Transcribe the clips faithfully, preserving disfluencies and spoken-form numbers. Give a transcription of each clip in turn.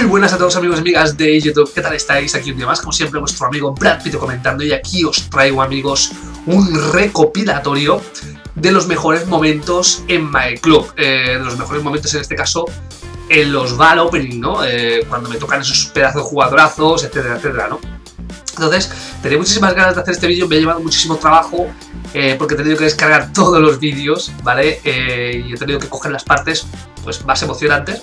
buenas a todos amigos y amigas de YouTube, ¿qué tal estáis? Aquí un día más, como siempre, vuestro amigo Brad Pitt comentando, y aquí os traigo, amigos, un recopilatorio de los mejores momentos en My Club, eh, de los mejores momentos en este caso en los Val Opening, ¿no? Eh, cuando me tocan esos pedazos de jugadorazos, etcétera, etcétera, ¿no? Entonces, tenía muchísimas ganas de hacer este vídeo, me ha llevado muchísimo trabajo, eh, porque he tenido que descargar todos los vídeos, ¿vale? Eh, y he tenido que coger las partes, pues, más emocionantes.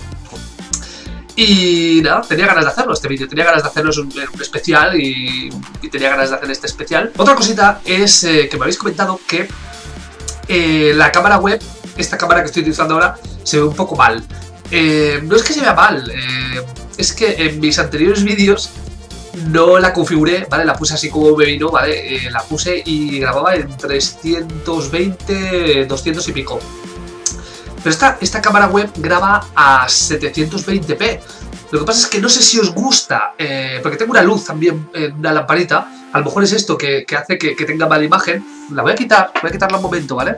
Y nada, tenía ganas de hacerlo este vídeo, tenía ganas de hacerlo un, un especial y, y tenía ganas de hacer este especial. Otra cosita es eh, que me habéis comentado que eh, la cámara web, esta cámara que estoy utilizando ahora, se ve un poco mal. Eh, no es que se vea mal, eh, es que en mis anteriores vídeos no la configuré, ¿vale? La puse así como me vino, ¿vale? Eh, la puse y grababa en trescientos veinte, doscientos y pico. Pero esta, esta cámara web graba a setecientos veinte p. Lo que pasa es que no sé si os gusta, eh, porque tengo una luz también, eh, una lamparita. A lo mejor es esto que, que hace que, que tenga mala imagen. La voy a quitar, voy a quitarla un momento, ¿vale?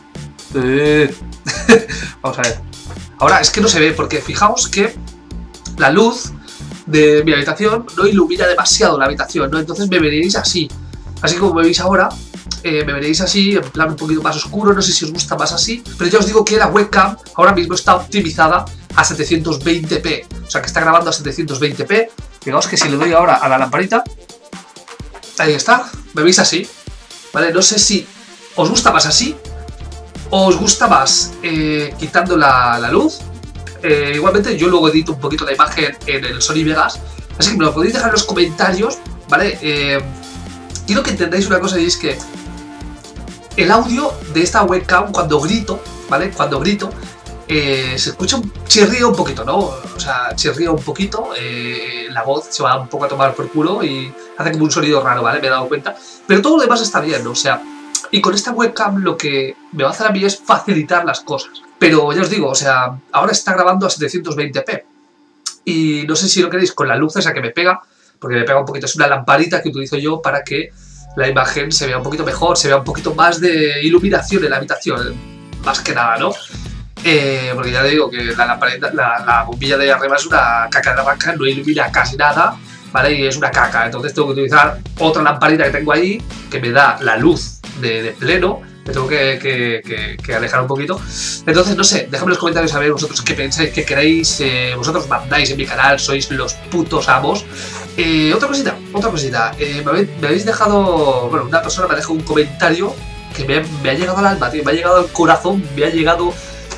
Eh. Vamos a ver. Ahora es que no se ve, porque fijaos que la luz de mi habitación no ilumina demasiado la habitación, ¿no? Entonces me veréis así. Así como me veis ahora. Eh, me veréis así, en plan un poquito más oscuro, no sé si os gusta más así, pero ya os digo que la webcam ahora mismo está optimizada a setecientos veinte p, o sea que está grabando a setecientos veinte p. Fijaos que si le doy ahora a la lamparita, ahí está, me veis así, ¿vale? No sé si os gusta más así o os gusta más eh, quitando la, la luz. Eh, igualmente yo luego edito un poquito la imagen en el Sony Vegas, así que me lo podéis dejar en los comentarios, ¿vale? Eh, quiero que entendáis una cosa, y es que el audio de esta webcam, cuando grito, ¿vale? Cuando grito, eh, se escucha un chirrío un poquito, ¿no? O sea, chirrío un poquito, eh, la voz se va un poco a tomar por culo y hace como un sonido raro, ¿vale? Me he dado cuenta. Pero todo lo demás está bien, ¿no? O sea, y con esta webcam lo que me va a hacer a mí es facilitar las cosas. Pero ya os digo, o sea, ahora está grabando a setecientos veinte p. Y no sé si lo queréis con la luz esa que me pega, porque me pega un poquito, es una lamparita que utilizo yo para que la imagen se vea un poquito mejor, se vea un poquito más de iluminación en la habitación, más que nada, ¿no? Eh, porque ya te digo que la, lamparita, la, la bombilla de arriba es una caca de vaca, no ilumina casi nada, ¿vale? Y es una caca, entonces tengo que utilizar otra lamparita que tengo ahí, que me da la luz de, de pleno, me tengo que, que, que, que alejar un poquito. Entonces, no sé, dejadme en los comentarios a ver vosotros qué pensáis, qué queréis, eh, vosotros mandáis en mi canal, sois los putos amos. Eh, otra cosita, otra cosita, eh, me, habéis, me habéis dejado, bueno, una persona me ha dejado un comentario que me, me ha llegado al alma, tío, me ha llegado al corazón, me ha llegado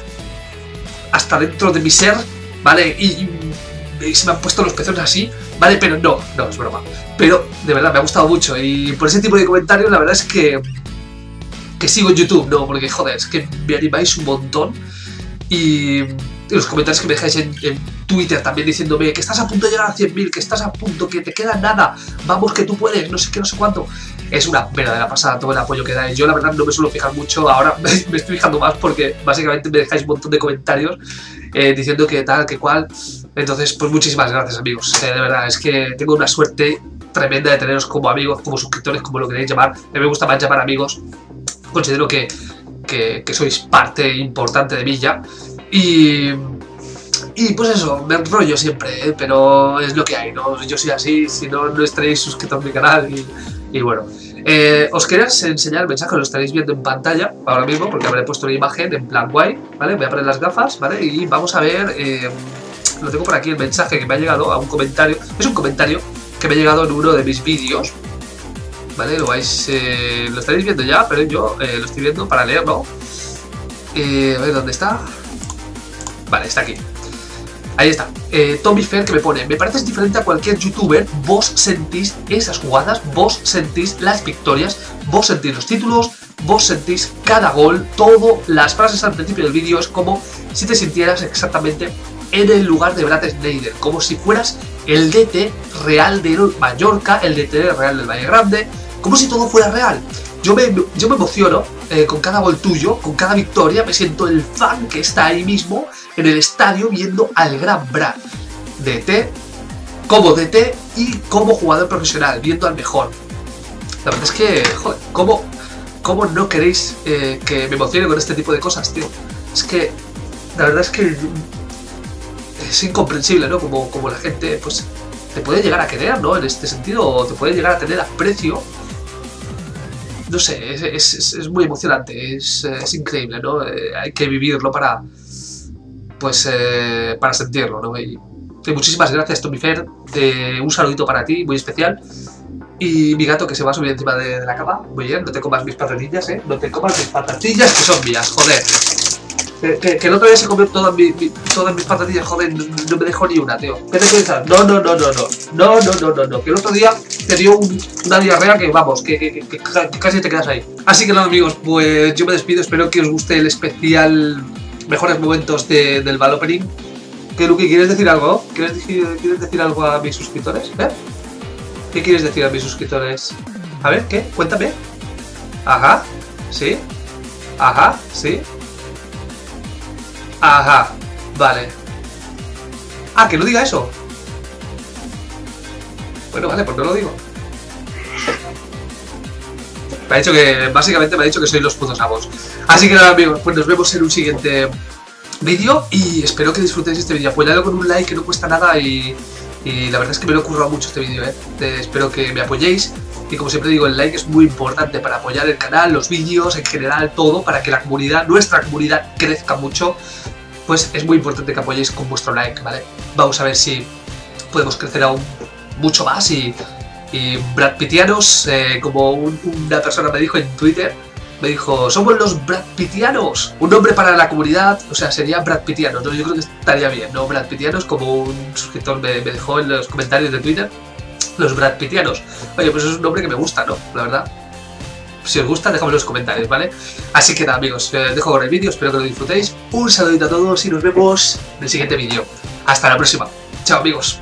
hasta dentro de mi ser, ¿vale? Y, y, y se me han puesto los pezones así, ¿vale? Pero no, no, es broma. Pero, de verdad, me ha gustado mucho, y por ese tipo de comentarios, la verdad es que que sigo en YouTube, ¿no? Porque, joder, es que me animáis un montón. Y, y los comentarios que me dejáis en, en Twitter también diciéndome que estás a punto de llegar a cien mil, que estás a punto, que te queda nada, vamos que tú puedes, no sé qué, no sé cuánto. Es una verdadera pasada todo el apoyo que dais. Yo la verdad no me suelo fijar mucho, ahora me, me estoy fijando más porque básicamente me dejáis un montón de comentarios eh, diciendo que tal, que cual. Entonces, pues muchísimas gracias, amigos. Eh, de verdad, es que tengo una suerte tremenda de teneros como amigos, como suscriptores, como lo queréis llamar. A mí me gusta más llamar amigos. Considero que, que, que sois parte importante de mí ya. Y, y pues eso, me enrollo siempre, ¿eh? Pero es lo que hay, ¿no? Yo soy así, si no, no estaréis suscritos a mi canal. Y, y bueno, eh, os quería enseñar el mensaje, lo estaréis viendo en pantalla ahora mismo, porque habré puesto una imagen en plan guay, ¿vale? Voy a poner las gafas, ¿vale? Y vamos a ver, eh, lo tengo por aquí, el mensaje que me ha llegado a un comentario. Es un comentario que me ha llegado en uno de mis vídeos. Vale, lo vais, eh, lo estaréis viendo ya, pero yo eh, lo estoy viendo para leerlo. Eh, a ver, ¿dónde está? Vale, está aquí. Ahí está. Eh, Tommy Fair, que me pone: me pareces diferente a cualquier youtuber. Vos sentís esas jugadas, vos sentís las victorias, vos sentís los títulos, vos sentís cada gol, todo. Las frases al principio del vídeo es como si te sintieras exactamente en el lugar de Brad Snyder, como si fueras el D T real de Mallorca, el D T real del Valle Grande, como si todo fuera real. Yo me, yo me emociono eh, con cada gol tuyo, con cada victoria, me siento el fan que está ahí mismo en el estadio viendo al gran Brad, D T, como D T y como jugador profesional, viendo al mejor. La verdad es que, joder, ¿cómo, cómo no queréis eh, que me emocione con este tipo de cosas, tío? Es que, la verdad es que es incomprensible, ¿no? Como, como la gente, pues, te puede llegar a querer, ¿no? En este sentido, o te puede llegar a tener aprecio. No sé, es, es, es muy emocionante, es, es increíble, ¿no? Eh, hay que vivirlo para, pues, eh, para sentirlo, ¿no? Y, y muchísimas gracias, Tomifer, de un saludito para ti, muy especial. Y mi gato que se va a subir encima de, de la cama, muy bien, no te comas mis patatillas, ¿eh? No te comas mis patatillas que son mías, joder. Que, que, que el otro día se comió todas, mi, mi, todas mis patatillas, joder, no, no me dejó ni una, tío. ¿Qué te piensas? No, no, no, no, no, no, no, no, no, no, que el otro día te dio un, una diarrea que, vamos, que, que, que, que, que casi te quedas ahí. Así que nada, amigos, pues yo me despido, espero que os guste el especial mejores momentos de, del Valopening. ¿Qué, Luki, quieres decir algo? ¿Quieres decir, ¿Quieres decir algo a mis suscriptores? ¿Eh? ¿Qué quieres decir a mis suscriptores? A ver, ¿qué? Cuéntame. Ajá, sí. Ajá, sí. Ajá, vale. Ah, que no diga eso. Bueno, vale, pues no lo digo. Me ha dicho que, básicamente me ha dicho que soy los putos amos. Así que nada, amigos, pues nos vemos en un siguiente vídeo y espero que disfrutéis este vídeo. Apoyadlo con un like que no cuesta nada y... Y la verdad es que me lo he currado mucho este vídeo, ¿eh? Te, espero que me apoyéis. Y como siempre digo, el like es muy importante para apoyar el canal, los vídeos, en general, todo, para que la comunidad, nuestra comunidad, crezca mucho. Pues es muy importante que apoyéis con vuestro like, ¿vale? Vamos a ver si podemos crecer aún mucho más. Y, y Brad Pittianos, eh, como un, una persona me dijo en Twitter, me dijo, somos los Brad Pittianos, un nombre para la comunidad, o sea, sería Brad Pittianos, ¿no? Yo creo que estaría bien, ¿no? Brad Pittianos, como un suscriptor me, me dejó en los comentarios de Twitter, los Brad Pittianos. Oye, pues es un nombre que me gusta, ¿no? La verdad. Si os gusta, dejadme en los comentarios, ¿vale? Así que nada, amigos, eh, dejo con el vídeo, espero que lo disfrutéis. Un saludito a todos y nos vemos en el siguiente vídeo. Hasta la próxima. Chao, amigos.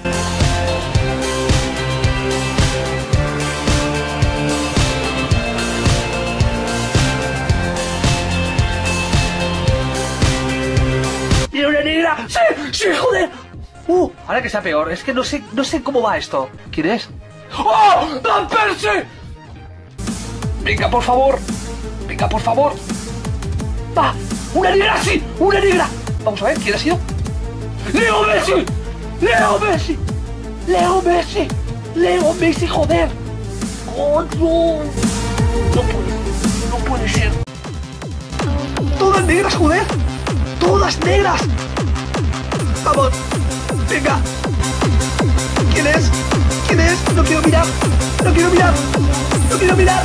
¿Tiene una negra? ¡Sí! ¡Sí, joder! Uh, ahora que sea peor, es que no sé, no sé cómo va esto. ¿Quién es? ¡Oh! ¡Van Persie! Venga, por favor. Venga, por favor. ¡Va! ¡Una negra, sí! ¡Una negra! Vamos a ver, ¿quién ha sido? ¡Leo Messi! ¡Leo Messi! ¡Leo Messi! ¡Leo Messi, joder! ¡Oh, no! No puede, no puede ser. ¡Todas negras, joder! ¡Todas negras! ¡Vamos! ¡Venga! ¿Quién es? ¿Quién es? No quiero mirar. No quiero mirar. No quiero mirar.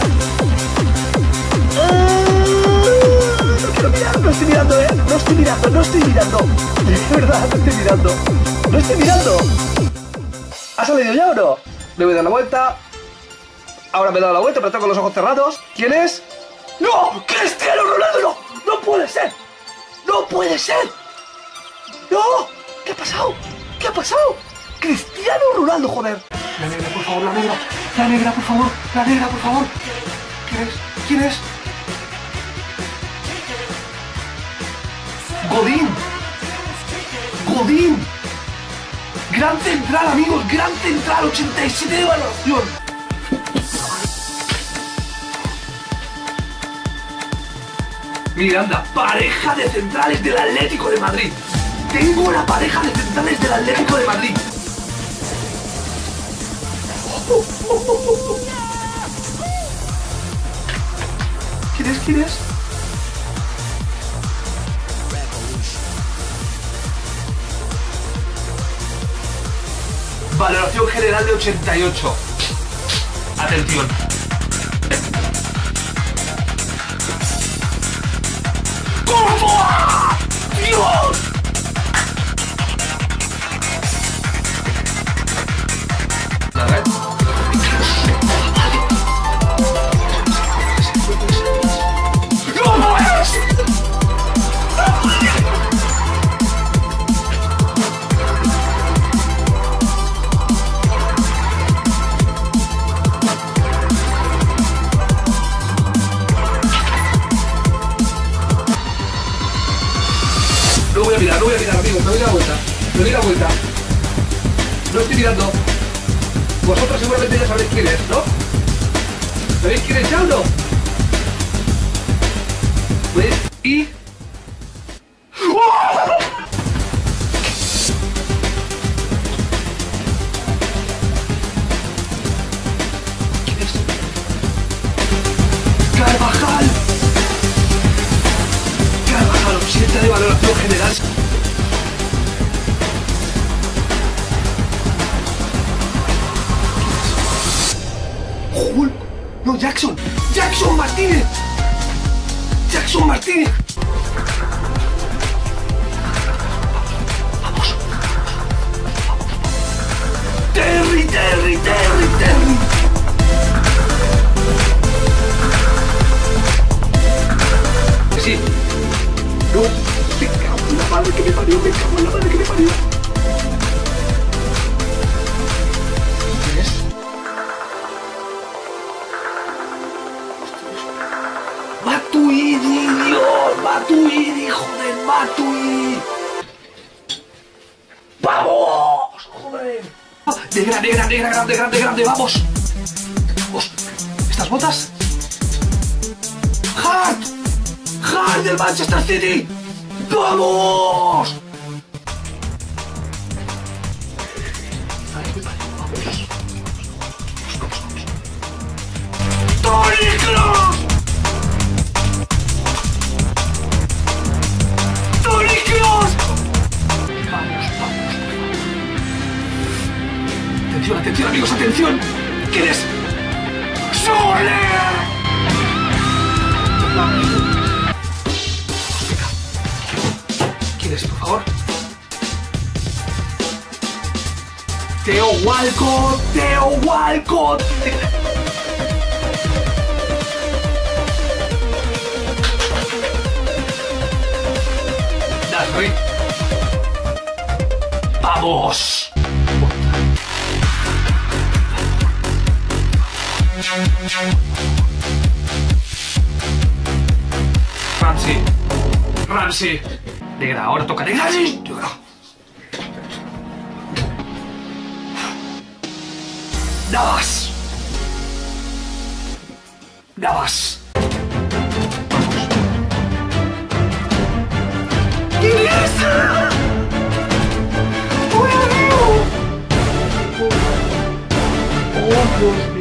Uh, no quiero mirar. No estoy mirando, ¿eh? No estoy mirando. No estoy mirando. De verdad, no estoy mirando. No estoy mirando. ¿Ha salido ya o no? Me voy a dar la vuelta. Ahora me he dado la vuelta, pero tengo los ojos cerrados. ¿Quién es? ¡No! ¡Cristiano Ronaldo! ¡No! ¡No puede ser! ¡No puede ser! ¡No! ¿Qué ha pasado? ¿Qué ha pasado? ¡Cristiano Ronaldo, joder! La negra, por favor, la negra. La negra, por favor. La negra, por favor. ¿Quién es? ¿Quién es? Godín. Godín. Gran central, amigos. Gran central. ochenta y siete de valoración. Miranda, pareja de centrales del Atlético de Madrid. Tengo la pareja de centrales del Atlético de Madrid. ¿Quién es? ¿Quién es? Valoración general de ochenta y ocho. Atención. ¡Courtois! ¡Dios! A ver. ¡No es! No voy a mirar, no voy a mirar, amigos, me doy la vuelta. Me doy la vuelta. No estoy mirando. Vosotros seguramente ya sabéis quién es, ¿no? ¿Sabéis quién es ya o no? Pues, y... ¡Oh! No, Jackson. Jackson Martínez. Jackson Martínez. Vamos. Vamos. Terry, Terry, Terry, Terry. Que sí. No. Me cago en la madre que me parió. Me cago en la madre que me parió. ¿Quién es? Matuidi, Dios, Matuidi, joder, Matuidi. ¡Vamos! ¡Joder! Negra, negra, negra, grande, grande, grande, vamos. Vamos. ¿Estas botas? ¡Hart! ¡Hart del Manchester City! ¡Vamos! Vamos. ¡Toni Kroos! ¡Toni Kroos! Vamos, vamos. Atención, atención, amigos, atención. ¿Quién es? ¡Soler! ¿Quién es, por favor? Theo Walcott, Theo Walcott. Nasri. ¡Vamos! Ramsey. Ramsey. Negra, ahora toca negra. Negra. Navas. Navas. ¡Inglesa! ¡Oh, Dios! ¡Oh, Dios!